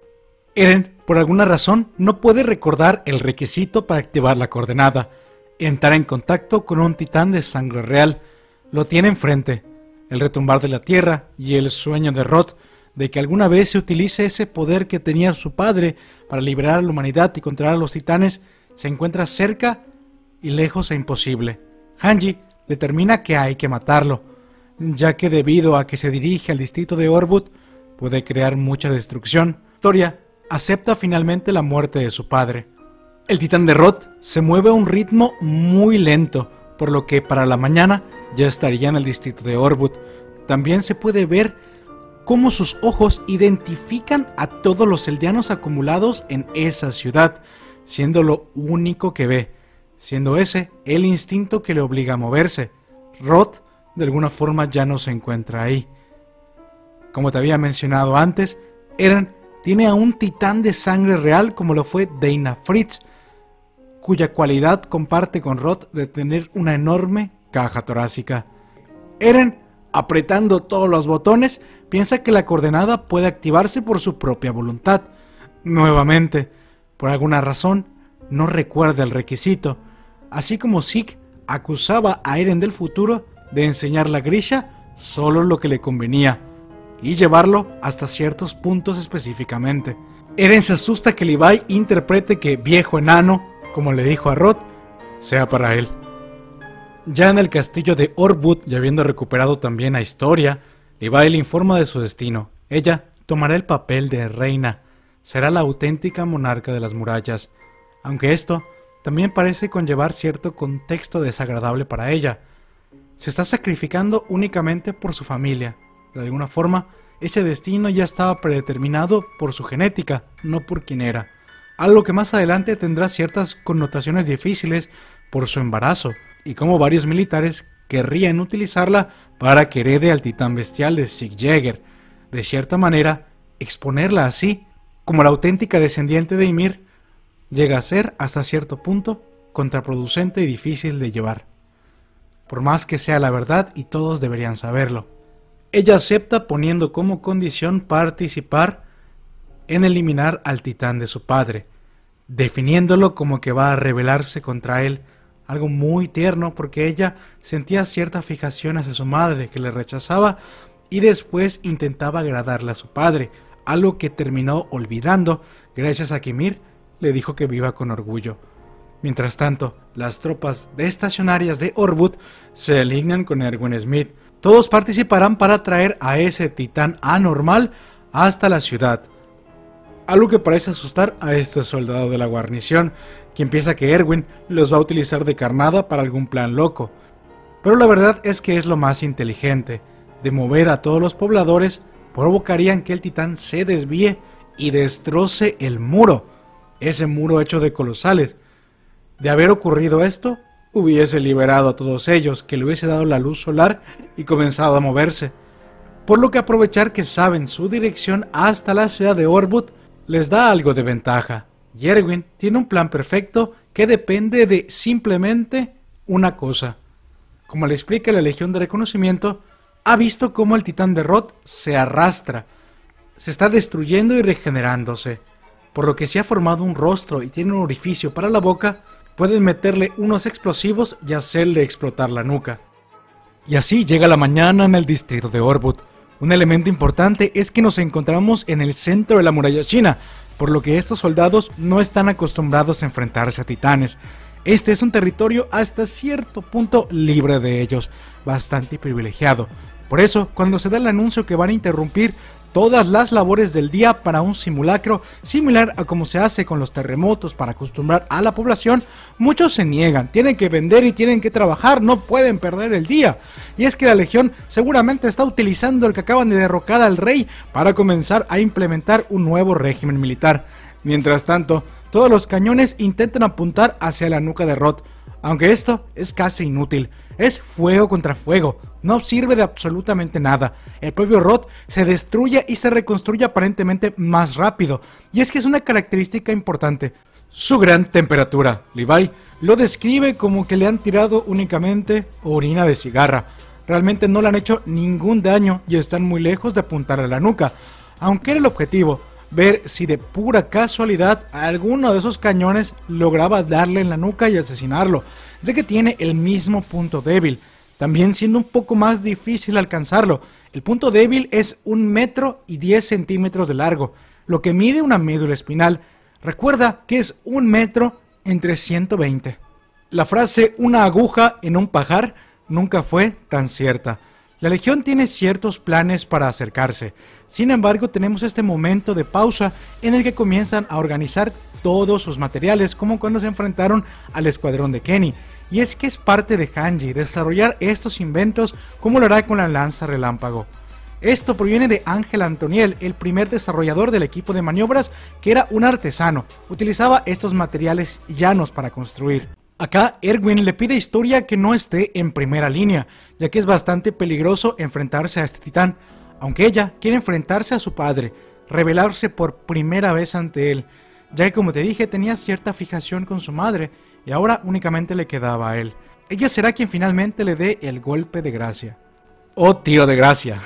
Eren, por alguna razón, no puede recordar el requisito para activar la coordenada, entrar en contacto con un titán de sangre real. Lo tiene enfrente, el retumbar de la tierra y el sueño de Rod de que alguna vez se utilice ese poder que tenía su padre para liberar a la humanidad y controlar a los titanes, se encuentra cerca y lejos e imposible. Hanji determina que hay que matarlo, ya que debido a que se dirige al distrito de Orvut, puede crear mucha destrucción. Historia acepta finalmente la muerte de su padre. El titán de Rod se mueve a un ritmo muy lento, por lo que para la mañana ya estaría en el distrito de Orvut. También se puede ver cómo sus ojos identifican a todos los eldianos acumulados en esa ciudad, siendo lo único que ve, siendo ese el instinto que le obliga a moverse. Rod de alguna forma ya no se encuentra ahí. Como te había mencionado antes, Eren tiene a un titán de sangre real como lo fue Dana Fritz, cuya cualidad comparte con Rod de tener una enorme caja torácica. Eren, apretando todos los botones, piensa que la coordenada puede activarse por su propia voluntad. Nuevamente, por alguna razón, no recuerda el requisito, así como Zeke acusaba a Eren del futuro de enseñarle a Grisha solo lo que le convenía y llevarlo hasta ciertos puntos específicamente. Eren se asusta que Levi interprete que viejo enano, como le dijo a Rod, sea para él. Ya en el castillo de Orvut, y habiendo recuperado también a Historia, Levi le informa de su destino. Ella tomará el papel de reina, será la auténtica monarca de las murallas, aunque esto también parece conllevar cierto contexto desagradable para ella. Se está sacrificando únicamente por su familia. De alguna forma, ese destino ya estaba predeterminado por su genética, no por quién era. Algo que más adelante tendrá ciertas connotaciones difíciles por su embarazo, y como varios militares querrían utilizarla para que herede al titán bestial de Sieg Jäger. De cierta manera, exponerla así, como la auténtica descendiente de Ymir, llega a ser, hasta cierto punto, contraproducente y difícil de llevar. Por más que sea la verdad y todos deberían saberlo. Ella acepta poniendo como condición participar en eliminar al titán de su padre, definiéndolo como que va a rebelarse contra él, algo muy tierno porque ella sentía cierta fijación hacia su madre que le rechazaba y después intentaba agradarle a su padre, algo que terminó olvidando gracias a que Ymir le dijo que viva con orgullo. Mientras tanto, las tropas estacionarias de Orbud se alinean con Erwin Smith. Todos participarán para traer a ese titán anormal hasta la ciudad. Algo que parece asustar a este soldado de la guarnición, quien piensa que Erwin los va a utilizar de carnada para algún plan loco. Pero la verdad es que es lo más inteligente. De mover a todos los pobladores, provocarían que el titán se desvíe y destroce el muro. Ese muro hecho de colosales. De haber ocurrido esto, hubiese liberado a todos ellos, que le hubiese dado la luz solar y comenzado a moverse. Por lo que aprovechar que saben su dirección hasta la ciudad de Orbud les da algo de ventaja. Y Erwin tiene un plan perfecto que depende de simplemente una cosa. Como le explica la Legión de Reconocimiento, ha visto cómo el titán de Roth se arrastra, se está destruyendo y regenerándose, por lo que si ha formado un rostro y tiene un orificio para la boca, pueden meterle unos explosivos y hacerle explotar la nuca. Y así llega la mañana en el distrito de Orbud. Un elemento importante es que nos encontramos en el centro de la muralla china, por lo que estos soldados no están acostumbrados a enfrentarse a titanes. Este es un territorio hasta cierto punto libre de ellos, bastante privilegiado. Por eso, cuando se da el anuncio que van a interrumpir todas las labores del día para un simulacro similar a como se hace con los terremotos para acostumbrar a la población, muchos se niegan, tienen que vender y tienen que trabajar, no pueden perder el día. Y es que la Legión seguramente está utilizando el que acaban de derrocar al rey para comenzar a implementar un nuevo régimen militar. Mientras tanto, todos los cañones intentan apuntar hacia la nuca de Roth, aunque esto es casi inútil. Es fuego contra fuego, no sirve de absolutamente nada. El propio Roth se destruye y se reconstruye aparentemente más rápido, y es que es una característica importante. Su gran temperatura. Levi lo describe como que le han tirado únicamente orina de cigarra. Realmente no le han hecho ningún daño y están muy lejos de apuntar a la nuca, aunque era el objetivo, ver si de pura casualidad alguno de esos cañones lograba darle en la nuca y asesinarlo, ya que tiene el mismo punto débil, también siendo un poco más difícil alcanzarlo. El punto débil es 1 metro y 10 centímetros de largo, lo que mide una médula espinal. Recuerda que es 1 metro entre 120. La frase "una aguja en un pajar" nunca fue tan cierta. La Legión tiene ciertos planes para acercarse, sin embargo tenemos este momento de pausa en el que comienzan a organizar todos sus materiales, como cuando se enfrentaron al escuadrón de Kenny. Y es que es parte de Hanji desarrollar estos inventos como lo hará con la lanza relámpago. Esto proviene de Ángel Antoniel, el primer desarrollador del equipo de maniobras, que era un artesano, utilizaba estos materiales llanos para construir. Acá Erwin le pide a Historia que no esté en primera línea, ya que es bastante peligroso enfrentarse a este titán, aunque ella quiere enfrentarse a su padre, rebelarse por primera vez ante él, ya que como te dije tenía cierta fijación con su madre y ahora únicamente le quedaba a él. Ella será quien finalmente le dé el golpe de gracia. ¡Oh, tiro de gracia!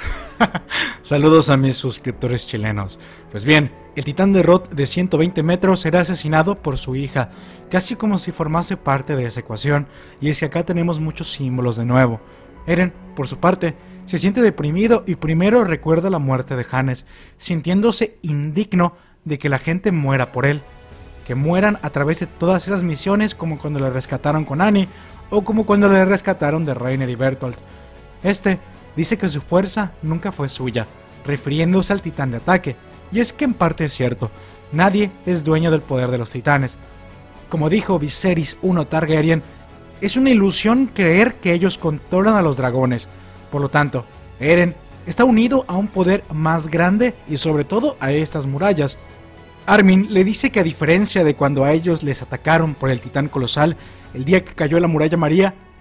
Saludos a mis suscriptores chilenos. Pues bien, el titán de Roth de 120 metros será asesinado por su hija, casi como si formase parte de esa ecuación, y es que acá tenemos muchos símbolos de nuevo. Eren, por su parte, se siente deprimido y primero recuerda la muerte de Hannes, sintiéndose indigno de que la gente muera por él, que mueran a través de todas esas misiones, como cuando le rescataron con Annie, o como cuando le rescataron de Reiner y Bertolt. Este dice que su fuerza nunca fue suya, refiriéndose al titán de ataque, y es que en parte es cierto, nadie es dueño del poder de los titanes. Como dijo Viserys I Targaryen, es una ilusión creer que ellos controlan a los dragones. Por lo tanto, Eren está unido a un poder más grande y sobre todo a estas murallas. Armin le dice que a diferencia de cuando a ellos les atacaron por el titán colosal el día que cayó la muralla María,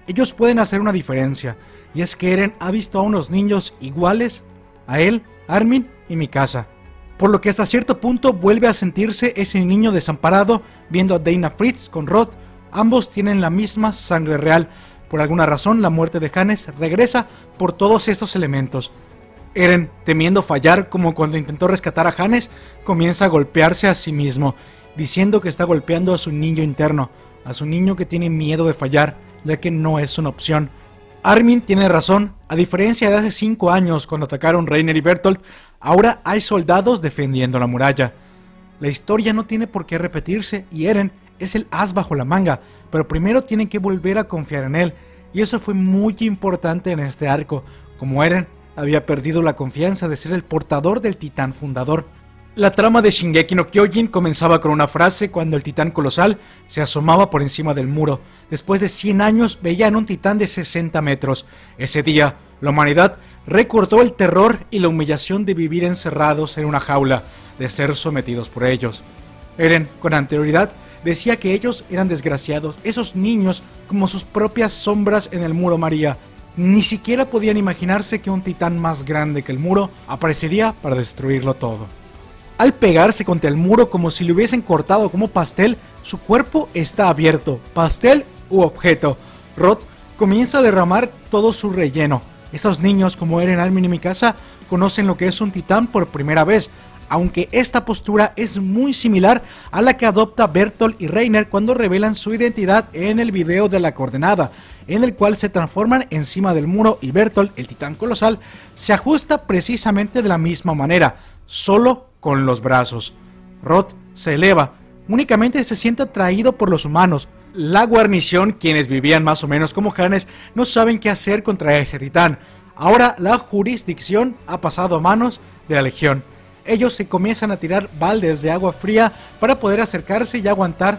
ellos pueden hacer una diferencia, y es que Eren ha visto a unos niños iguales a él, Armin y Mikasa, por lo que hasta cierto punto vuelve a sentirse ese niño desamparado viendo a Dana Fritz con Rod. Ambos tienen la misma sangre real. Por alguna razón, la muerte de Hannes regresa por todos estos elementos. Eren, temiendo fallar como cuando intentó rescatar a Hannes, comienza a golpearse a sí mismo, diciendo que está golpeando a su niño interno, a su niño que tiene miedo de fallar, ya que no es una opción. Armin tiene razón, a diferencia de hace 5 años cuando atacaron Reiner y Bertolt, ahora hay soldados defendiendo la muralla. La historia no tiene por qué repetirse y Eren es el as bajo la manga, pero primero tienen que volver a confiar en él, y eso fue muy importante en este arco, como Eren había perdido la confianza de ser el portador del titán fundador. La trama de Shingeki no Kyojin comenzaba con una frase cuando el titán colosal se asomaba por encima del muro. Después de 100 años veían un titán de 60 metros. Ese día, la humanidad recordó el terror y la humillación de vivir encerrados en una jaula, de ser sometidos por ellos. Eren, con anterioridad, decía que ellos eran desgraciados, esos niños como sus propias sombras en el muro María. Ni siquiera podían imaginarse que un titán más grande que el muro aparecería para destruirlo todo. Al pegarse contra el muro como si le hubiesen cortado como pastel, su cuerpo está abierto, pastel u objeto. Rod comienza a derramar todo su relleno. Esos niños como Eren, Armin y Mikasa conocen lo que es un titán por primera vez, aunque esta postura es muy similar a la que adopta Bertolt y Reiner cuando revelan su identidad en el video de la coordenada, en el cual se transforman encima del muro y Bertolt, el titán colosal, se ajusta precisamente de la misma manera, solo con los brazos. Rod se eleva, únicamente se siente atraído por los humanos. La guarnición, quienes vivían más o menos como Hannes, no saben qué hacer contra ese titán. Ahora la jurisdicción ha pasado a manos de la Legión. Ellos se comienzan a tirar baldes de agua fría para poder acercarse y aguantar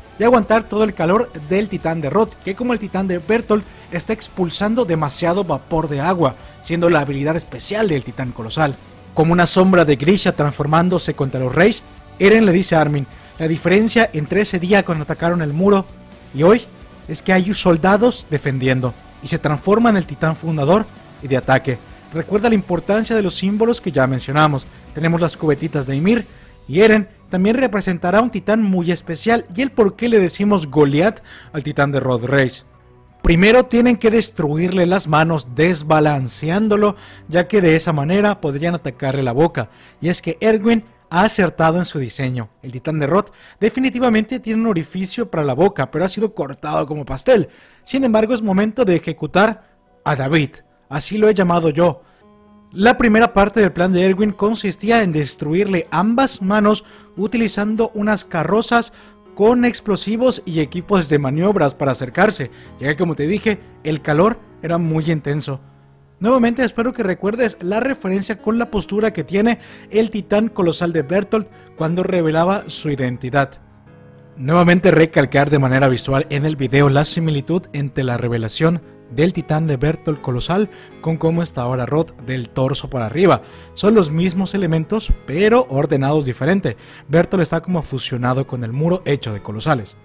todo el calor del titán de Rod, que como el titán de Bertolt está expulsando demasiado vapor de agua, siendo la habilidad especial del titán colosal. Como una sombra de Grisha transformándose contra los Reyes, Eren le dice a Armin, la diferencia entre ese día cuando atacaron el muro y hoy es que hay soldados defendiendo, y se transforma en el titán fundador y de ataque. Recuerda la importancia de los símbolos que ya mencionamos. Tenemos las cubetitas de Ymir, y Eren también representará un titán muy especial, y el por qué le decimos Goliath al titán de Rod Reis. Primero tienen que destruirle las manos desbalanceándolo, ya que de esa manera podrían atacarle la boca, y es que Erwin ha acertado en su diseño. El titán de Rod definitivamente tiene un orificio para la boca, pero ha sido cortado como pastel. Sin embargo, es momento de ejecutar a David, así lo he llamado yo. La primera parte del plan de Erwin consistía en destruirle ambas manos utilizando unas carrozas con explosivos y equipos de maniobras para acercarse, ya que como te dije, el calor era muy intenso. Nuevamente espero que recuerdes la referencia con la postura que tiene el titán colosal de Bertolt cuando revelaba su identidad. Nuevamente recalcar de manera visual en el video la similitud entre la revelación del titán de Bertolt colosal con cómo está ahora Rod del torso para arriba. Son los mismos elementos pero ordenados diferente. Bertolt está como fusionado con el muro hecho de colosales.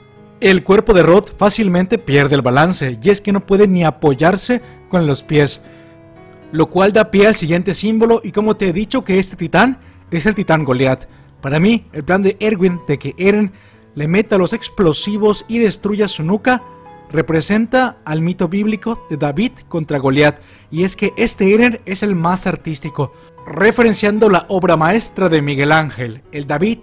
El cuerpo de Rod fácilmente pierde el balance y es que no puede ni apoyarse con los pies, lo cual da pie al siguiente símbolo, y como te he dicho que este titán es el titán Goliath. Para mí el plan de Erwin de que Eren le meta los explosivos y destruya su nuca representa al mito bíblico de David contra Goliat, y es que este Eren es el más artístico, referenciando la obra maestra de Miguel Ángel, el David,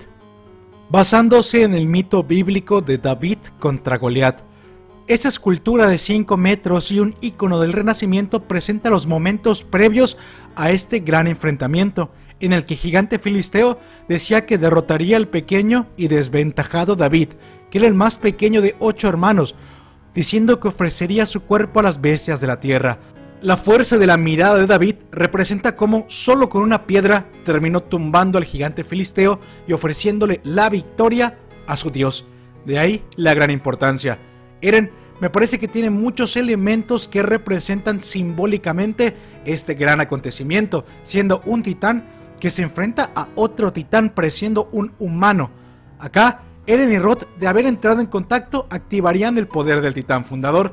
basándose en el mito bíblico de David contra Goliat. Esta escultura de 5 metros y un ícono del Renacimiento presenta los momentos previos a este gran enfrentamiento, en el que el gigante filisteo decía que derrotaría al pequeño y desventajado David, que era el más pequeño de 8 hermanos, diciendo que ofrecería su cuerpo a las bestias de la tierra. La fuerza de la mirada de David representa cómo solo con una piedra terminó tumbando al gigante filisteo y ofreciéndole la victoria a su dios. De ahí la gran importancia. Eren me parece que tiene muchos elementos que representan simbólicamente este gran acontecimiento, siendo un titán que se enfrenta a otro titán pareciendo un humano. Acá Eren y Rod, de haber entrado en contacto, activarían el poder del titán fundador,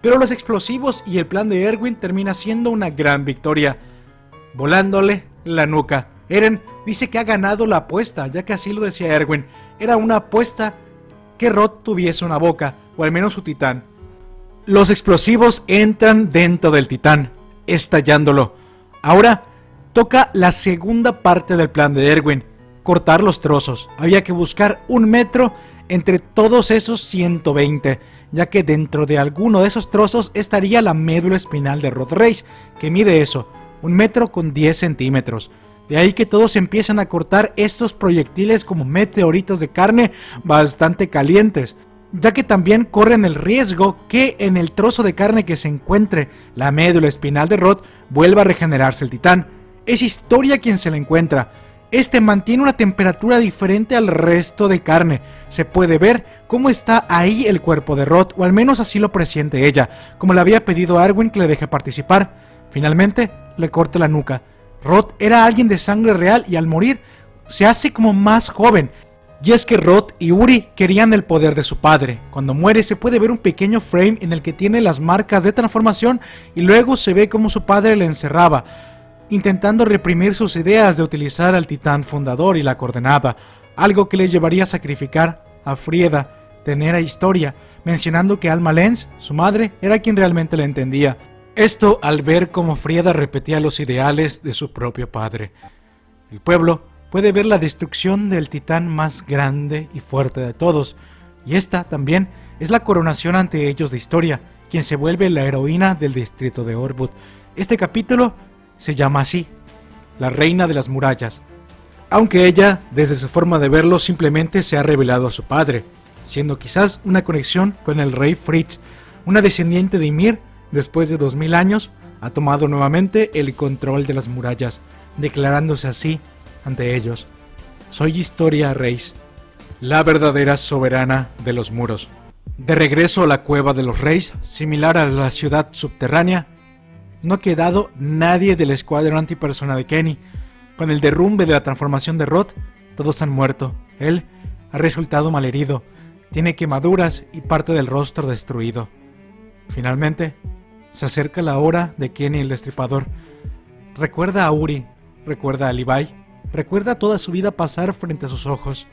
Pero los explosivos y el plan de Erwin termina siendo una gran victoria, volándole la nuca. Eren dice que ha ganado la apuesta, ya que así lo decía Erwin. Era una apuesta que Rod tuviese una boca, o al menos su titán. Los explosivos entran dentro del titán, estallándolo. Ahora toca la segunda parte del plan de Erwin, cortar los trozos. Había que buscar 1 metro entre todos esos 120, ya que dentro de alguno de esos trozos estaría la médula espinal de Rod Reis, que mide eso, 1 metro con 10 centímetros. De ahí que todos empiezan a cortar estos proyectiles como meteoritos de carne bastante calientes, ya que también corren el riesgo que en el trozo de carne que se encuentre la médula espinal de Rod vuelva a regenerarse el titán. Es Historia quien se la encuentra. Este mantiene una temperatura diferente al resto de carne. Se puede ver cómo está ahí el cuerpo de Rod, o al menos así lo presiente ella, como le había pedido a Erwin que le deje participar. Finalmente, le corta la nuca. Rod era alguien de sangre real y al morir se hace como más joven. Y es que Rod y Uri querían el poder de su padre. Cuando muere se puede ver un pequeño frame en el que tiene las marcas de transformación y luego se ve como su padre le encerraba, intentando reprimir sus ideas de utilizar al titán fundador y la coordenada, algo que le llevaría a sacrificar a Frieda, tener a Historia, mencionando que Alma Lenz, su madre, era quien realmente la entendía. Esto al ver cómo Frieda repetía los ideales de su propio padre. El pueblo puede ver la destrucción del titán más grande y fuerte de todos, y esta también es la coronación ante ellos de Historia, quien se vuelve la heroína del distrito de Orwood. Este capítulo se llama así, la reina de las murallas, aunque ella, desde su forma de verlo, simplemente se ha revelado a su padre, siendo quizás una conexión con el rey Fritz, una descendiente de Ymir. Después de 2000 años, ha tomado nuevamente el control de las murallas, declarándose así ante ellos: soy Historia Reis, la verdadera soberana de los muros. De regreso a la cueva de los Reis, similar a la ciudad subterránea, no ha quedado nadie del escuadrón antipersona de Kenny. Con el derrumbe de la transformación de Rod, todos han muerto. Él ha resultado malherido, tiene quemaduras y parte del rostro destruido. Finalmente, se acerca la hora de Kenny el Destripador. Recuerda a Uri, recuerda a Levi, recuerda toda su vida pasar frente a sus ojos.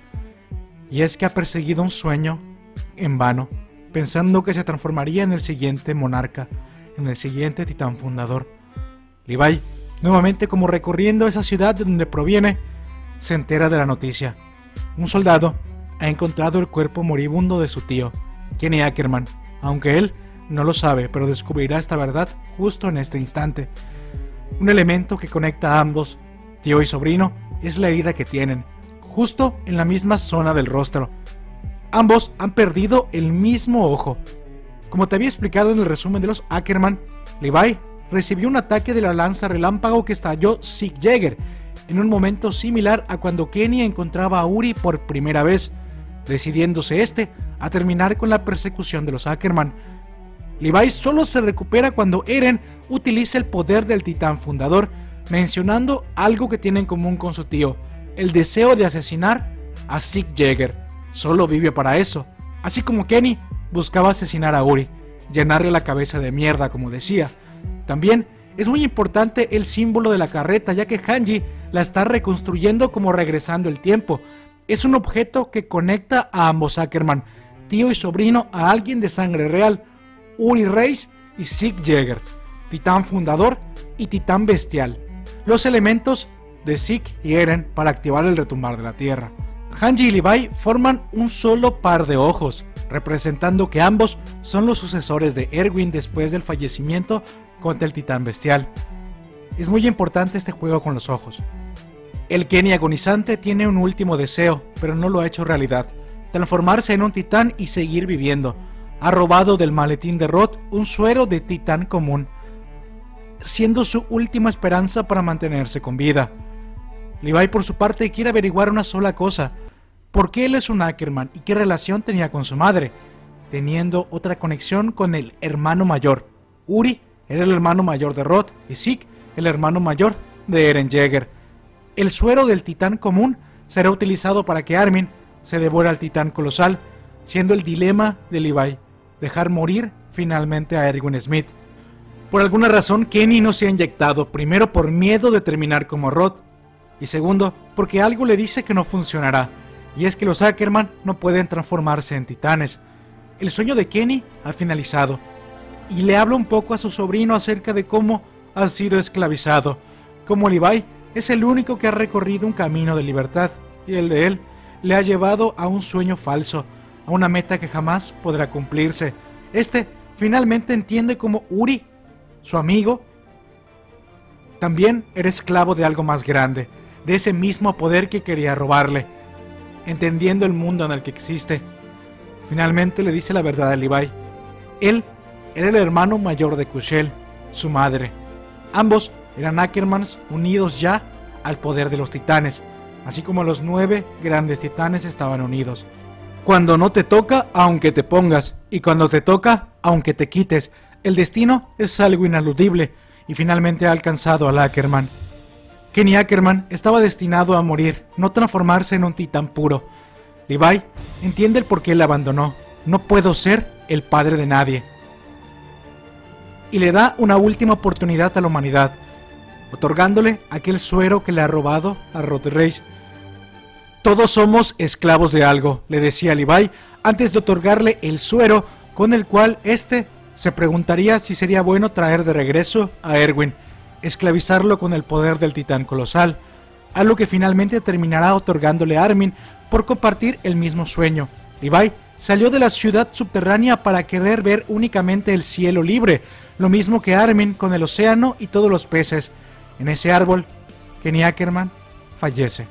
Y es que ha perseguido un sueño en vano, pensando que se transformaría en el siguiente monarca, en el siguiente titán fundador. Levi, nuevamente como recorriendo esa ciudad de donde proviene, se entera de la noticia. Un soldado ha encontrado el cuerpo moribundo de su tío, Kenny Ackerman, aunque él no lo sabe, pero descubrirá esta verdad justo en este instante. Un elemento que conecta a ambos, tío y sobrino, es la herida que tienen, justo en la misma zona del rostro. Ambos han perdido el mismo ojo. Como te había explicado en el resumen de los Ackerman, Levi recibió un ataque de la lanza relámpago que estalló Sieg Jäger, en un momento similar a cuando Kenny encontraba a Uri por primera vez, decidiéndose a terminar con la persecución de los Ackerman. Levi solo se recupera cuando Eren utiliza el poder del titán fundador, mencionando algo que tiene en común con su tío: el deseo de asesinar a Sieg Jäger. Solo vive para eso, así como Kenny buscaba asesinar a Uri, llenarle la cabeza de mierda, como decía. También es muy importante el símbolo de la carreta, ya que Hanji la está reconstruyendo como regresando el tiempo. Es un objeto que conecta a ambos Ackerman, tío y sobrino, a alguien de sangre real: Uri Reis y Sieg Jäger, titán fundador y titán bestial, los elementos de Sieg y Eren para activar el retumbar de la tierra. Hanji y Levi forman un solo par de ojos, representando que ambos son los sucesores de Erwin después del fallecimiento contra el titán bestial. Es muy importante este juego con los ojos. El Kenny agonizante tiene un último deseo, pero no lo ha hecho realidad: transformarse en un titán y seguir viviendo. Ha robado del maletín de Rod un suero de titán común, siendo su última esperanza para mantenerse con vida. Levi, por su parte, quiere averiguar una sola cosa: ¿por qué él es un Ackerman y qué relación tenía con su madre? Teniendo otra conexión con el hermano mayor. Uri era el hermano mayor de Rod y Sieg el hermano mayor de Eren Jaeger. El suero del titán común será utilizado para que Armin se devore al titán colosal, siendo el dilema de Levi: dejar morir finalmente a Erwin Smith. Por alguna razón, Kenny no se ha inyectado, primero por miedo de terminar como Rod, y segundo, porque algo le dice que no funcionará, y es que los Ackerman no pueden transformarse en titanes. El sueño de Kenny ha finalizado, y le habla un poco a su sobrino acerca de cómo ha sido esclavizado, como Levi es el único que ha recorrido un camino de libertad, y el de él le ha llevado a un sueño falso, a una meta que jamás podrá cumplirse. Finalmente entiende cómo Uri, su amigo, también era esclavo de algo más grande, de ese mismo poder que quería robarle, entendiendo el mundo en el que existe. Finalmente le dice la verdad a Levi. Él era el hermano mayor de Kushel, su madre. Ambos eran Ackermans unidos ya al poder de los titanes, así como los 9 grandes titanes estaban unidos. Cuando no te toca, aunque te pongas, y cuando te toca, aunque te quites, el destino es algo ineludible, y finalmente ha alcanzado al Ackerman. Kenny Ackerman estaba destinado a morir, no transformarse en un titán puro. Levi entiende el por qué le abandonó. No puedo ser el padre de nadie. Y le da una última oportunidad a la humanidad, otorgándole aquel suero que le ha robado a Rod Reis. Todos somos esclavos de algo, le decía Levi antes de otorgarle el suero, con el cual se preguntaría si sería bueno traer de regreso a Erwin, esclavizarlo con el poder del titán colosal, algo que finalmente terminará otorgándole a Armin por compartir el mismo sueño. Levi salió de la ciudad subterránea para querer ver únicamente el cielo libre, lo mismo que Armin con el océano y todos los peces. En ese árbol, Kenny Ackerman fallece.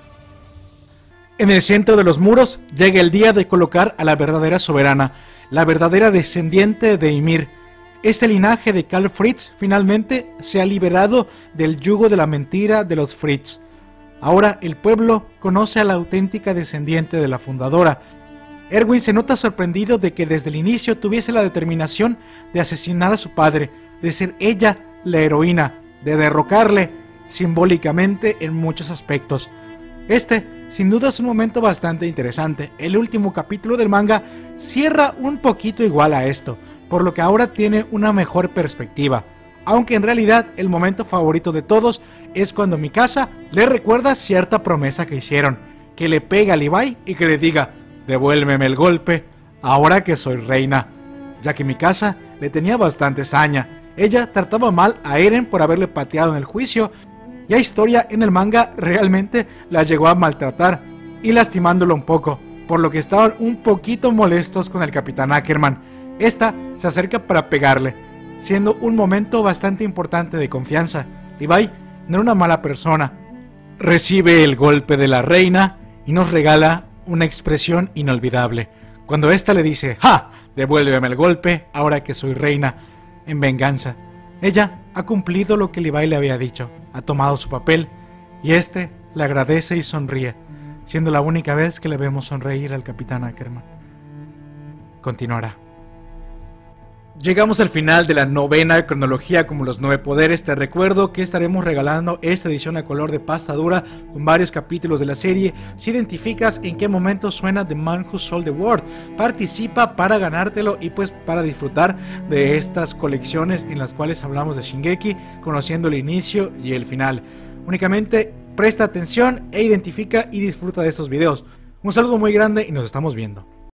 En el centro de los muros llega el día de colocar a la verdadera soberana, la verdadera descendiente de Ymir. Este linaje de Karl Fritz finalmente se ha liberado del yugo de la mentira de los Fritz. Ahora el pueblo conoce a la auténtica descendiente de la fundadora. Erwin se nota sorprendido de que desde el inicio tuviese la determinación de asesinar a su padre, de ser ella la heroína, de derrocarle simbólicamente en muchos aspectos. Sin duda es un momento bastante interesante. El último capítulo del manga cierra un poquito igual a esto, por lo que ahora tiene una mejor perspectiva. Aunque en realidad el momento favorito de todos es cuando Mikasa le recuerda cierta promesa que hicieron, que le pega a Levi y que le diga: devuélveme el golpe, ahora que soy reina, ya que Mikasa le tenía bastante saña. Ella trataba mal a Eren por haberle pateado en el juicio, y a Historia en el manga realmente la llegó a maltratar y lastimándolo un poco, por lo que estaban un poquito molestos con el Capitán Ackerman. Se acerca para pegarle, siendo un momento bastante importante de confianza. Levi no era una mala persona. Recibe el golpe de la reina y nos regala una expresión inolvidable, cuando le dice: ¡ja! Devuélveme el golpe, ahora que soy reina, en venganza. Ella ha cumplido lo que Levi le había dicho, ha tomado su papel, y le agradece y sonríe, siendo la única vez que le vemos sonreír al Capitán Ackerman. Continuará. Llegamos al final de la novena cronología como los 9 poderes. Te recuerdo que estaremos regalando esta edición a color de pasta dura con varios capítulos de la serie. Si identificas en qué momento suena The Man Who Sold the World, participa para ganártelo y pues para disfrutar de estas colecciones en las cuales hablamos de Shingeki, conociendo el inicio y el final. Únicamente presta atención e identifica y disfruta de estos videos. Un saludo muy grande y nos estamos viendo.